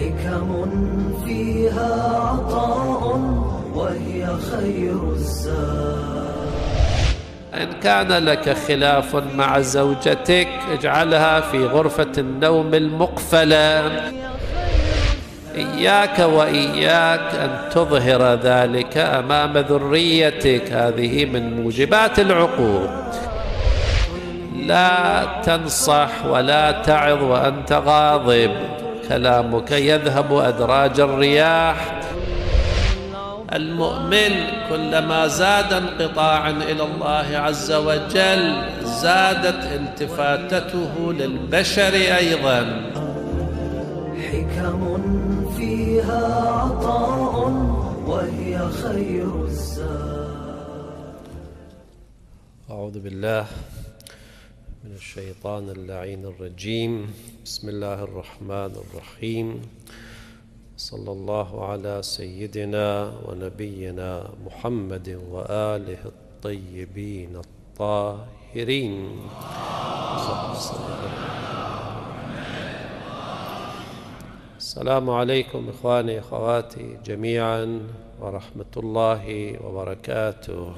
حكم فيها عطاء وهي خير الزاد. إن كان لك خلاف مع زوجتك اجعلها في غرفة النوم المقفلة. إياك وإياك أن تظهر ذلك أمام ذريتك، هذه من موجبات العقوق. لا تنصح ولا تعظ وأنت غاضب، كلامك يذهب أدراج الرياح. المؤمن كلما زاد انقطاعا إلى الله عز وجل زادت التفاتته للبشر أيضا. حكم فيها عطاء وهي خير الزاد. أعوذ بالله من الشيطان اللعين الرجيم. بسم الله الرحمن الرحيم. صلى الله على سيدنا ونبينا محمد وآله الطيبين الطاهرين. السلام عليكم إخواني أخواتي جميعا ورحمة الله وبركاته.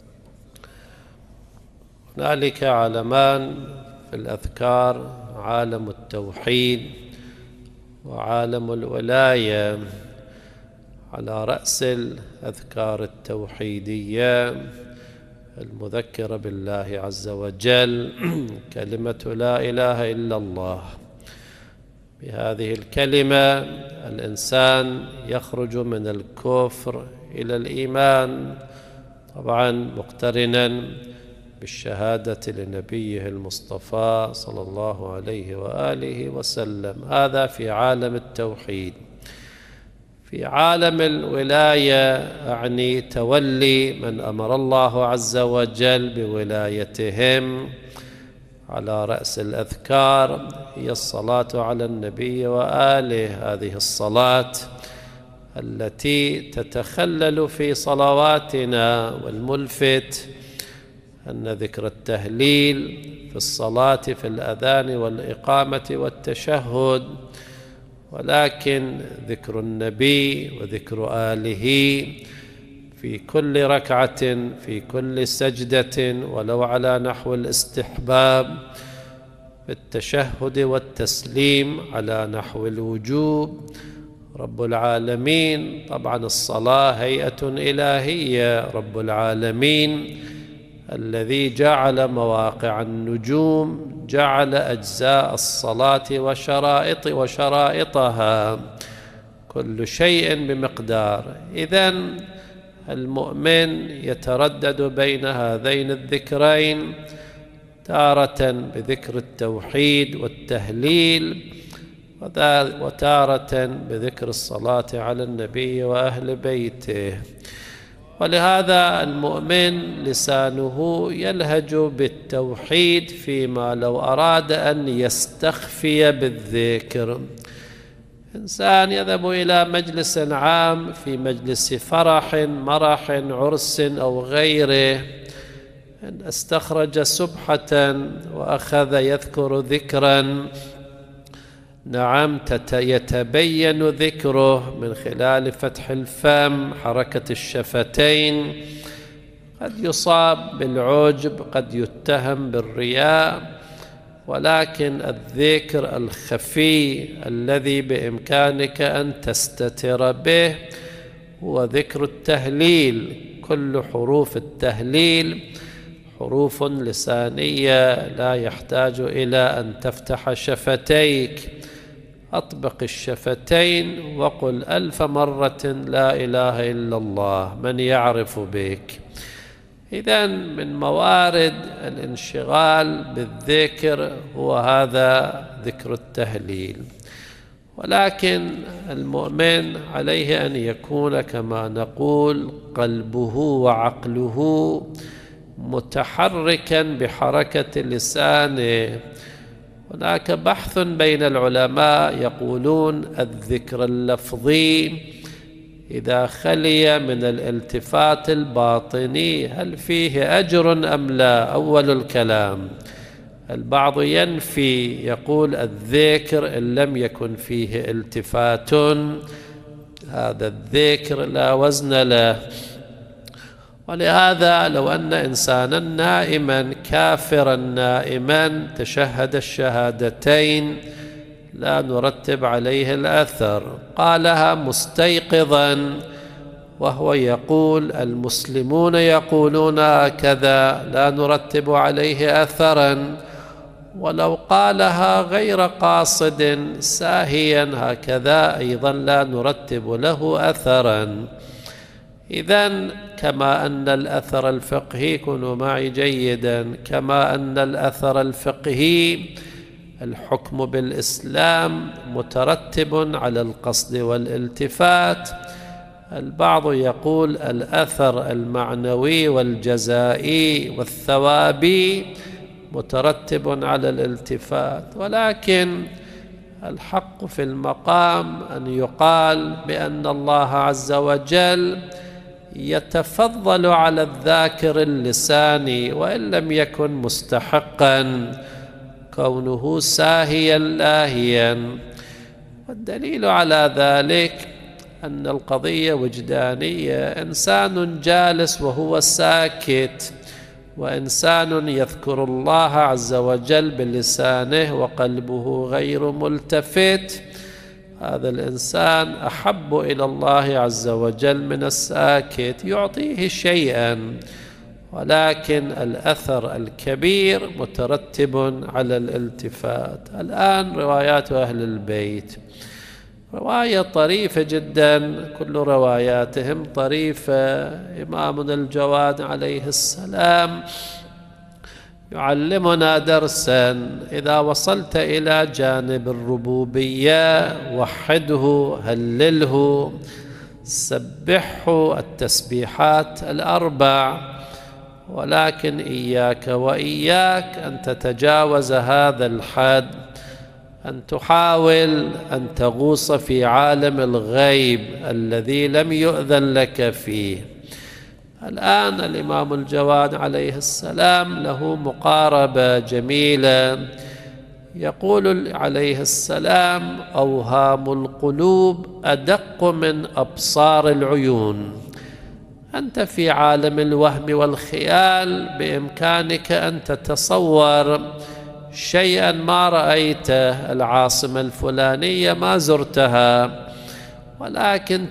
هنالك عالمان في الأذكار، عالم التوحيد وعالم الولاية. على رأس الأذكار التوحيدية المذكرة بالله عز وجل كلمة لا إله إلا الله. بهذه الكلمة الإنسان يخرج من الكفر إلى الإيمان، طبعا مقترنا بالشهادة لنبيه المصطفى صلى الله عليه وآله وسلم. هذا في عالم التوحيد. في عالم الولاية أعني تولي من أمر الله عز وجل بولايتهم. على رأس الأذكار هي الصلاة على النبي وآله. هذه الصلاة التي تتخلل في صلواتنا، والملفت أن ذكر التهليل في الصلاة في الأذان والإقامة والتشهد، ولكن ذكر النبي وذكر آله في كل ركعة في كل سجدة ولو على نحو الاستحباب، في التشهد والتسليم على نحو الوجوب. رب العالمين، طبعا الصلاة هيئة إلهية. رب العالمين الذي جعل مواقع النجوم جعل أجزاء الصلاة وشرائطها، كل شيء بمقدار. إذن المؤمن يتردد بين هذين الذكرين، تارة بذكر التوحيد والتهليل، وتارة بذكر الصلاة على النبي وأهل بيته. ولهذا المؤمن لسانه يلهج بالتوحيد فيما لو أراد أن يستخفي بالذكر. إنسان يذهب إلى مجلس عام، في مجلس فرح مرح عرس أو غيره، إن استخرج سبحة وأخذ يذكر ذكرا، نعم يتبين ذكره من خلال فتح الفم، حركة الشفتين. قد يصاب بالعجب، قد يتهم بالرياء، ولكن الذكر الخفي الذي بإمكانك أن تستتر به هو ذكر التهليل. كل حروف التهليل حروف لسانية، لا يحتاج إلى أن تفتح شفتيك. أطبق الشفتين وقل 1000 مرة لا إله إلا الله، من يعرف بك. إذن من موارد الانشغال بالذكر هو هذا ذكر التهليل. ولكن المؤمن عليه أن يكون كما نقول قلبه وعقله متحركا بحركة لسانه. هناك بحث بين العلماء يقولون الذكر اللفظي إذا خلي من الالتفات الباطني هل فيه أجر أم لا؟ أول الكلام البعض ينفي يقول الذكر إن لم يكن فيه التفات هذا الذكر لا وزن له. ولهذا لو أن إنسانا نائما كافرا نائما تشهد الشهادتين لا نرتب عليه الأثر، قالها مستيقظا وهو يقول المسلمون يقولون هكذا لا نرتب عليه أثرا، ولو قالها غير قاصد ساهيا هكذا أيضا لا نرتب له أثرا. إذن كما أن الأثر الفقهي، كونوا معي جيدا، كما أن الأثر الفقهي الحكم بالإسلام مترتب على القصد والالتفات، البعض يقول الأثر المعنوي والجزائي والثوابي مترتب على الالتفات. ولكن الحق في المقام أن يقال بأن الله عز وجل يتفضل على الذاكر اللساني وإن لم يكن مستحقا كونه ساهيا لاهيا. والدليل على ذلك أن القضية وجدانية، إنسان جالس وهو ساكت وإنسان يذكر الله عز وجل بلسانه وقلبه غير ملتفت، هذا الإنسان أحب إلى الله عز وجل من الساكت، يعطيه شيئا، ولكن الأثر الكبير مترتب على الالتفات. الآن روايات أهل البيت، رواية طريفة جدا، كل رواياتهم طريفة. إمامنا الجواد عليه السلام يعلمنا درسا: إذا وصلت إلى جانب الربوبية وحده، هلله، سبحه التسبيحات الأربع، ولكن إياك وإياك أن تتجاوز هذا الحد، أن تحاول أن تغوص في عالم الغيب الذي لم يؤذن لك فيه. الآن الإمام الجواد عليه السلام له مقاربة جميلة، يقول عليه السلام: أوهام القلوب أدق من أبصار العيون. أنت في عالم الوهم والخيال بإمكانك أن تتصور شيئا ما رأيته، العاصمة الفلانية ما زرتها، ولكن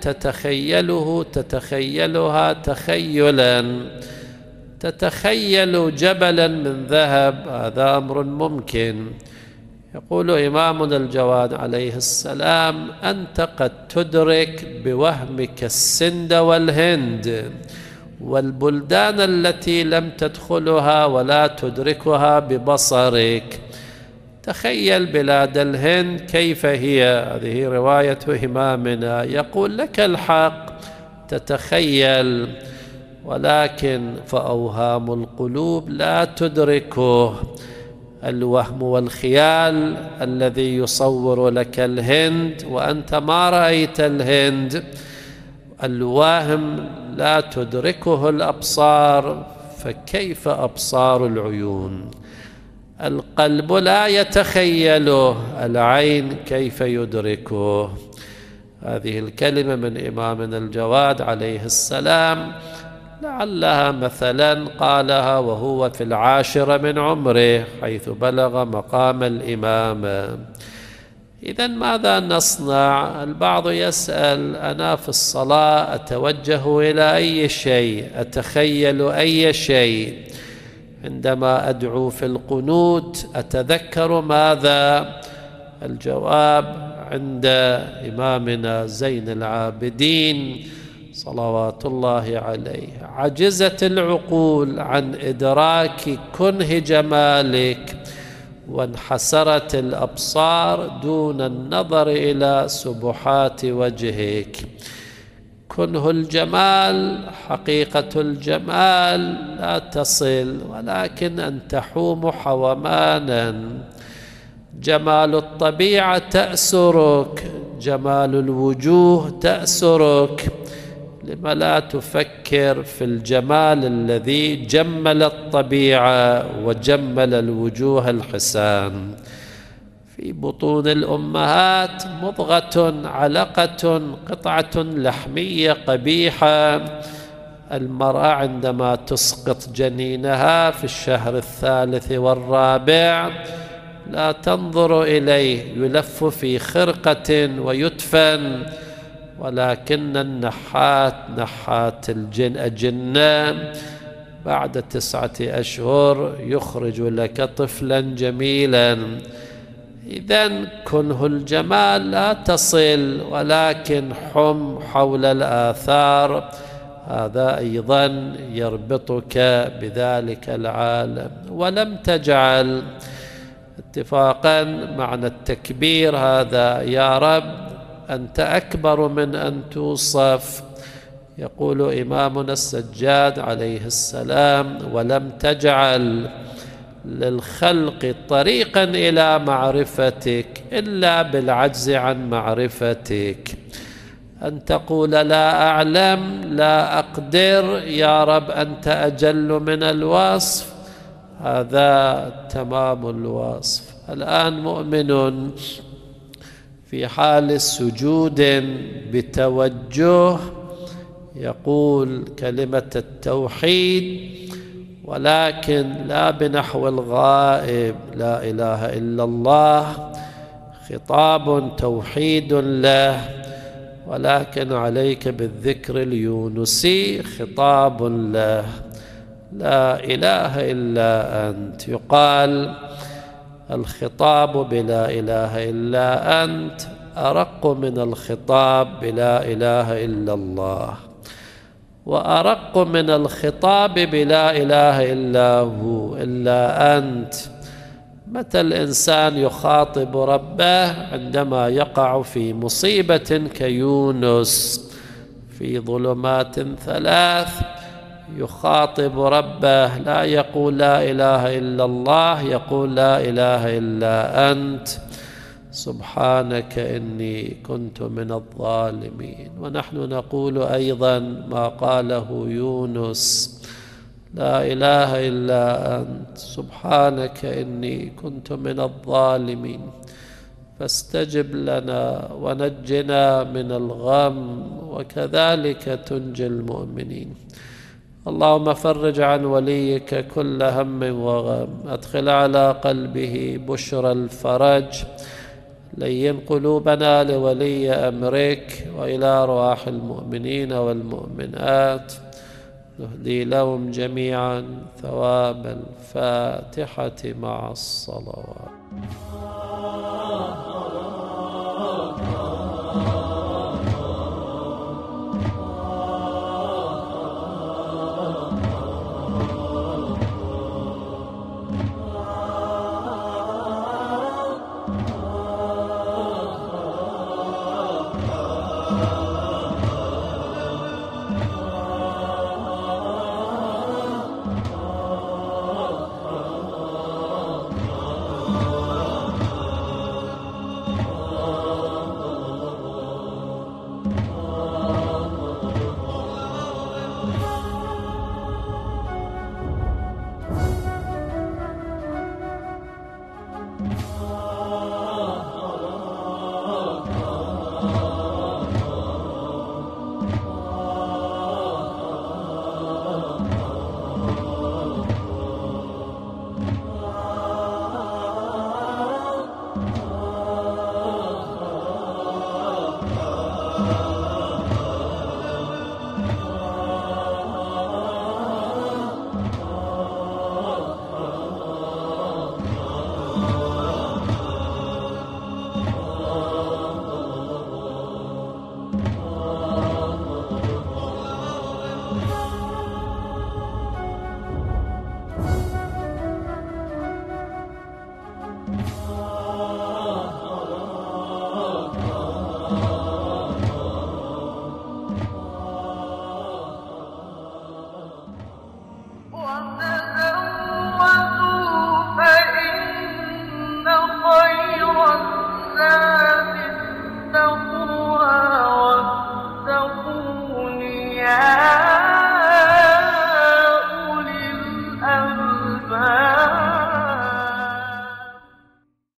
تتخيلها تخيلا، تتخيل جبلا من ذهب، هذا أمر ممكن. يقول إمامنا الجواد عليه السلام: أنت قد تدرك بوهمك السند والهند والبلدان التي لم تدخلها ولا تدركها ببصرك. تخيل بلاد الهند كيف هي، هذه رواية إمامنا، يقول لك الحق تتخيل، ولكن فأوهام القلوب لا تدركه. الوهم والخيال الذي يصور لك الهند وأنت ما رأيت الهند، الوهم لا تدركه الأبصار، فكيف أبصار العيون؟ القلب لا يتخيله، العين كيف يدركه؟ هذه الكلمة من إمامنا الجواد عليه السلام لعلها مثلا قالها وهو في 10 من عمره حيث بلغ مقام الإمامة. إذن ماذا نصنع؟ البعض يسأل: أنا في الصلاة أتوجه إلى أي شيء، أتخيل أي شيء، عندما أدعو في القنوت أتذكر ماذا؟ الجواب عند إمامنا زين العابدين صلوات الله عليه: عجزت العقول عن إدراك كنه جمالك، وانحسرت الأبصار دون النظر إلى سبحات وجهك. كنه الجمال، حقيقة الجمال لا تصل، ولكن أن تحوم حومانا. جمال الطبيعة تأسرك، جمال الوجوه تأسرك، لم لا تفكر في الجمال الذي جمل الطبيعة وجمل الوجوه الحسان؟ في بطون الأمهات مضغة علقة قطعة لحمية قبيحة، المرأة عندما تسقط جنينها في الشهر الثالث والرابع لا تنظر إليه، يلف في خرقة ويدفن، ولكن النحات نحات الأجنة بعد 9 أشهر يخرج لك طفلا جميلا. إذن كنه الجمال لا تصل، ولكن حم حول الآثار، هذا أيضا يربطك بذلك العالم. ولم تجعل اتفاقا معنى التكبير هذا يا رب أنت أكبر من أن توصف. يقول إمامنا السجاد عليه السلام: ولم تجعل للخلق طريقا إلى معرفتك إلا بالعجز عن معرفتك. أن تقول لا أعلم لا أقدر، يا رب أنت أجل من الوصف، هذا تمام الوصف. الآن مؤمن في حال سجود بتوجه يقول كلمة التوحيد، ولكن لا بنحو الغائب، لا إله إلا الله، خطاب توحيد له، ولكن عليك بالذكر اليونسي خطاب له: لا إله إلا أنت. يقال الخطاب بلا إله إلا أنت أرق من الخطاب بلا إله إلا الله، وأرق من الخطاب بلا إله إلا هو إلا أنت. متى الإنسان يخاطب ربه؟ عندما يقع في مصيبة كيونس في ظلمات 3 يخاطب ربه، لا يقول لا إله إلا الله، يقول لا إله إلا أنت، سبحانك إني كنت من الظالمين. ونحن نقول أيضا ما قاله يونس: لا إله إلا أنت، سبحانك إني كنت من الظالمين، فاستجب لنا ونجنا من الغم، وكذلك تنجي المؤمنين. اللهم فرج عن وليك كل هم وغم، أدخل على قلبه بشرى الفرج، لين قلوبنا لولي أمرك وإلى أرواح المؤمنين والمؤمنات، نهدي لهم جميعا ثواب الفاتحة مع الصلوات.